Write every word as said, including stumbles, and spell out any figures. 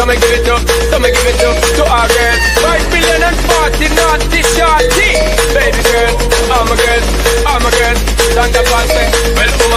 me give it up, so me give it up to our girls. Five billion and forty naughty shorty. Baby girl, all my girls, all my girls, stand up and say, well,